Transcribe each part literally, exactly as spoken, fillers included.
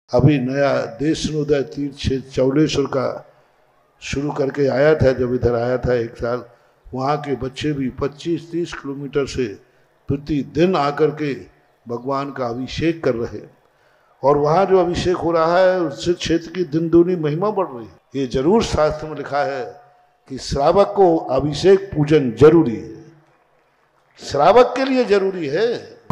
अभी नया देशनोदय तीर्थ क्षेत्र चौलेश्वर का शुरू करके आया था, जब इधर आया था एक साल, वहाँ के बच्चे भी पच्चीस तीस किलोमीटर से प्रतिदिन आकर के भगवान का अभिषेक कर रहे हैं। और वहाँ जो अभिषेक हो रहा है उससे क्षेत्र की दिन दूनी महिमा बढ़ रही है। ये जरूर शास्त्र में लिखा है कि श्रावक को अभिषेक पूजन जरूरी है, श्रावक के लिए जरूरी है।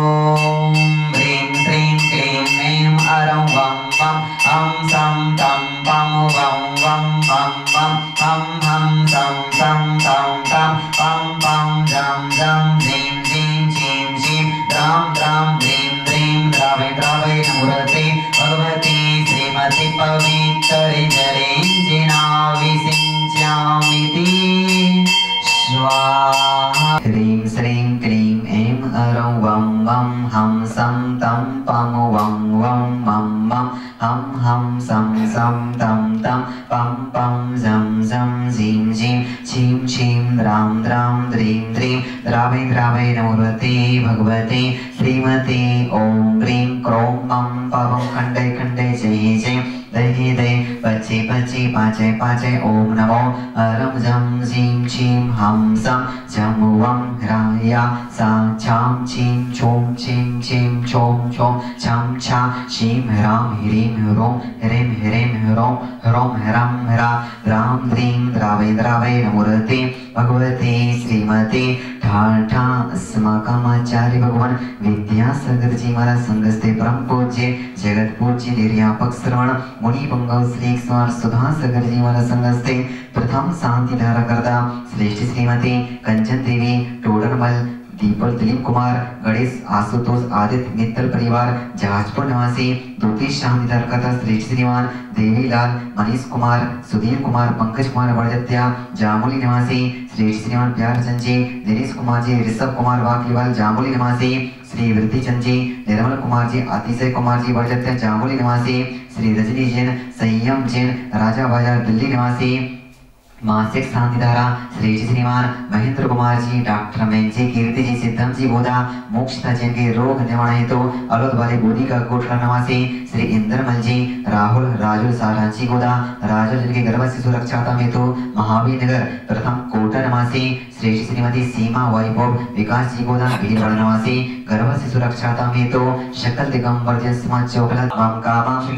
ह्रीं श्रीं क्लीं ऐं अरं वं वं हं सं तं पं वं वं मं मं हं हं सं सं तं तं पं पं झं झं झीं झीं छीं छीं द्रां द्रां द्रीं द्रीं द्रावै द्रावै नमोर्वते भगवते श्रीमते ॐ क्रीं क्रों मं पवं खण्डै खण्डै जय जय दहि दे पचे पचे पाचे पाचे ओम नमो अरं झं झीं छीं हं सं झं वं ह्राया सा छां छीं छों छीं छीं छों छों छं छा शीं ह्रां ह्रीं ह्रों ह्रीं ह्रीं ह्रों ह्रों ह्रं ह्रा द्रां द्रीं द्रावै द्रावै नमोर्वते भगवते श्रीमते ठा ठा अस्माकम् आचार्य भगवान विद्यासागर जी महाराज संगस्ते परम पूज्य जगत पूज्य निर्यापक श्रवण मुनि पंगव श्री स्वार सुधा सागर जी महाराज संगस्ते प्रथम शांति धारा करता श्रेष्ठ श्रीमती कंचन देवी टोडरमल दीपल दिलीप कुमार गणेश आशुतोष आदित्य मित्तल परिवार जहाजपुर निवासी द्वितीय शांति धारा करता श्रेष्ठ श्रीमान देवीलाल मनीष कुमार सुधीर कुमार पंकज कुमार बड़जत्या जामुली निवासी श्रेष्ठ श्रीमान प्यार चंद जी दिनेश कुमार जी ऋषभ कुमार वाकलीवाल जामुली निवासी श्री वृद्धि चंद जी निर्मल कुमार जी अतिशय कुमार जी बड़जत्या जामुली निवासी श्री रजनी जैन संयम जैन राजा बाजार दिल्ली निवासी मासिक शांति धारा श्री श्रीमान महेंद्र कुमार जी डॉक्टर मेंजी कीर्ति जी सिद्धम जी बोधा मोक्षता जैन के रोग निवारण हेतु अलोद वाले बोधी का कोटला निवासी श्री इंद्रमल जी राहुल राजुल सारांची गोदा राजुल जन के गर्भ से सुरक्षा हेतु महावीर नगर प्रथम कोटा निवासी श्री श्रीमती सीमा वैभव विकास जी गोदा भीलवाड़ा निवासी गर्भ से सुरक्षा हेतु शकल दिगंबर जन समाज चौकला मम कामं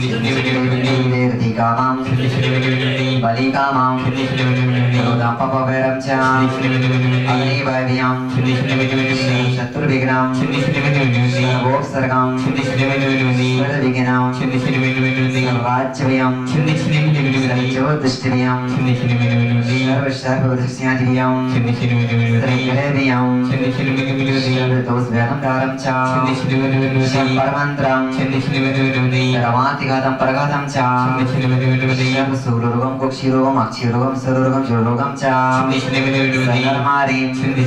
श्री कामं बलि कामं दाम्पवैरं च अग्निवैर्यं शत्रुविघ्नं सर्वोपसर्गं सर्वविघ्नं सर्वाज्यं सर्वज्योतिष्ठियं सर्वसर्वदृश्यादियं सर्वदेव्यं सर्वदोषव्याधं च परमन्त्रं सर्वातिघातं परघातं च सर्वसूरोगं कुक्षिरोगं अक्षिरोगं सर्वरोगं जोरोगं च सर्वमारीं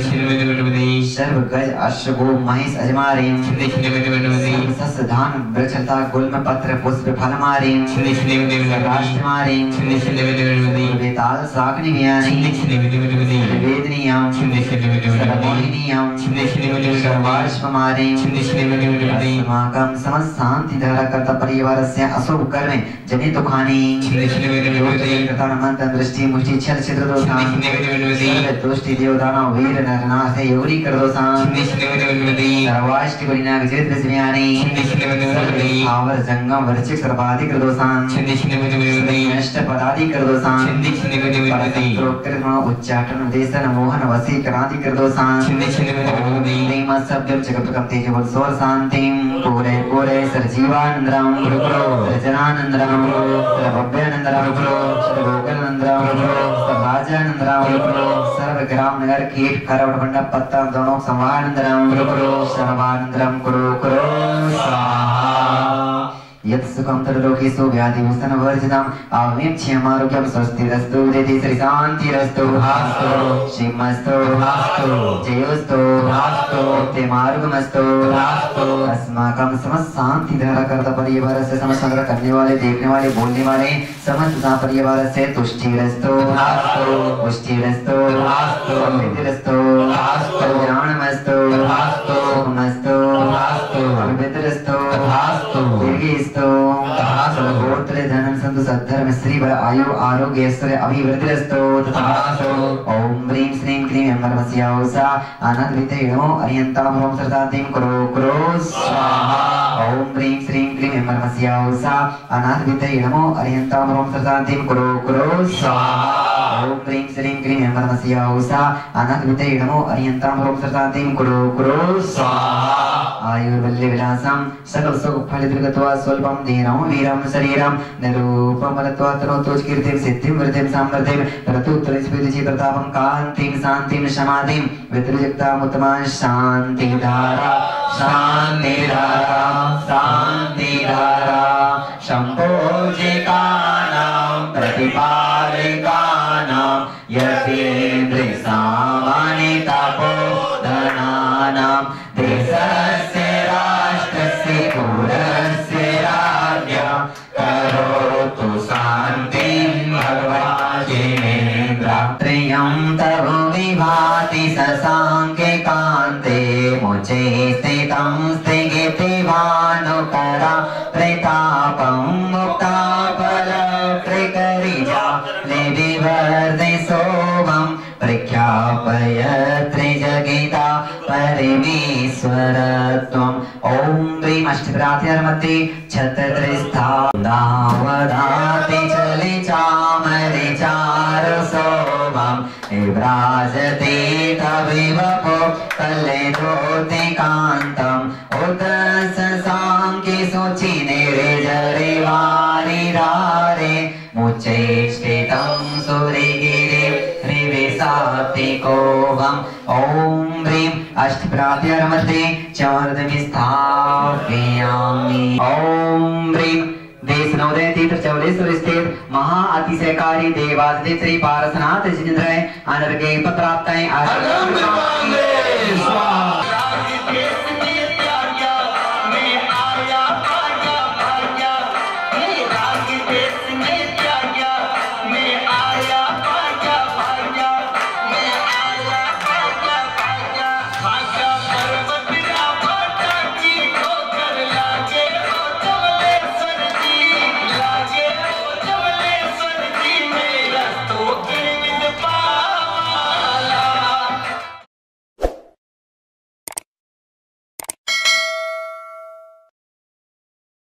सर्वगज अश्वगो महेश अजमारीं सर्वसस्यधान वृक्षलता गुल्म पत्र पुष्प फलमारीं राष्ट्रमारीं वेताल शाकनिव्यानि वेदनीयं सर्वमोहिनीयं सर्वाश्वमारीं अस्माकं समस्त शांति धारा कर्ता परिवारस्य अशुभ कर्मे जनित दुखानि मंत्र दृष्टि मुष्टि छल छिद्र दोषां दोष्टि देवदानव वीर नरनाथ योगी कर दोषां सर्वाष्टि गुणिनाग जीवित विस्मयानि आवर जंगम वर्चिक सर्वाधिक कर दोषां नष्ट पदादि कर दोषां प्रोक्तम उच्चाटन देशन मोहन वशीकरादि कर दोषां नीम सभ्यम जगतकम तेजवल सोर शांतिं पूरे पूरे सर्जीवानंदरं रजनानंदरं सर्वभ्यानंदरं सर्वोगनंदरं सर्वराजानंदरं सर्वग्राम नगर कीट करवट मंडप पत्ता दोनों संवानंदरं सर्वानंदरं कुरु कुरु स्वाहा यत् सुखं तद्लोकेषु व्याधिभूषण वर्जितम् आवें क्षमारोग्यं स्वस्तिरस्तु जयति श्री शान्तिरस्तु हास्तु श्रीमस्तु हास्तु जयोस्तु हास्तु ते मार्गमस्तु हास्तु अस्माकं समस्त शांति धारा करता परिवार से समस्त संग्रह करने वाले देखने वाले बोलने वाले समस्त परिवार से तुष्टिरस्तु हास्तु पुष्टिरस्तु हास्तु समृद्धिरस्तु हास्तु ज्ञानमस्तु हास्तु सुखमस्तु हास्तु पवित्रस्तु हास्तु दीर्घेस्तु तथास्तु गोत्रे धनं संतु सद्धर्म श्री बल आयु आरोग्य ऐश्वर्य अभिवृद्धिरस्तु तथास्तु ओम ह्रीं श्रीं क्लीं ऐं परमस्याौसा अनद्विते नमो अर्यन्तां ह्रों सर्वदातिं कुरु कुरु स्वाहा ओम ह्रीं श्रीं क्लीं ऐं परमस्याौसा अनद्विते नमो अर्यन्तां ह्रों सर्वदातिं कुरु कुरु स्वाहा ओम ह्रीं श्रीं क्लीं ऐं परमस्याौसा अनद्विते नमो अर्यन्तां ह्रों सर्वदातिं कुरु कुरु स्वाहा आयुर्वल्ल्य विलासं सकल सुख फलितृगत्वा स्वल्पं दीनं वीरं शरीरं निरूपमलत्वा तनोतु कीर्तिं सिद्धिं वृद्धिं समृद्धिं रतुत्रयस्फीतिचि प्रतापं कान्तिं शान्तिं समाधिं वितृजक्तामुत्तमां शान्तिधारा शान्तिधारा शान्तिधारा शम्भोजिकानां प्रतिपालिकानां यतीन्द्रियसामानितापोधनानां देशस्य राष्ट्रस्य कुलस्य राज्ञा करोतु शान्तिं भगवान् जिनेन्द्र त्रियं तव विभाति शशाङ्के कान्ते मुचे स्थितं स्थिगितिवानुकरा प्रतापं मुक्ताफलप्रकरिजा निविवर्धि शोभं प्रख्यापय त्रिजगिता परमेश्वरत्वम् ॐ ह्रीं अष्टप्रार्थ्यर्मध्ये छत्तत्रिस्था दावदाति चलि चामरि चारुशोभं निव्राजते तविवपो कलेधोति कान्तम् उदससाङ्के शुचि निर्जरे वारिरारे मुचैष्टितं सुरिगिरे रिविशातिकोभम् ॐ ह्रीं अष्टप्रार्थ्यर्मध्ये चौर्दमि स्थापयामि ॐ ह्रीं देशनोदय तीर्थ चौलेश्वर स्थित महा अतिशयकारी देवाधिदेव श्री पारसनाथ जिनेन्द्र अनर्घ्य प्राप्ताय